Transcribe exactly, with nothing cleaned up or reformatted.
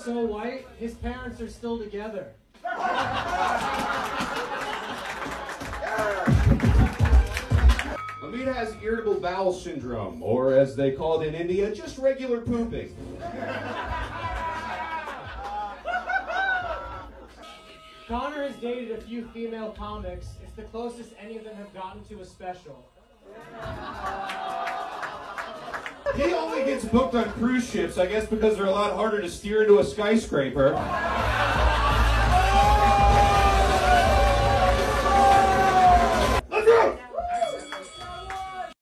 so white, his parents are still together. Omid has irritable bowel syndrome, or as they call it in India, just regular pooping. Connor has dated a few female comics. It's the closest any of them have gotten to a special. He only gets booked on cruise ships, I guess because they're a lot harder to steer into a skyscraper.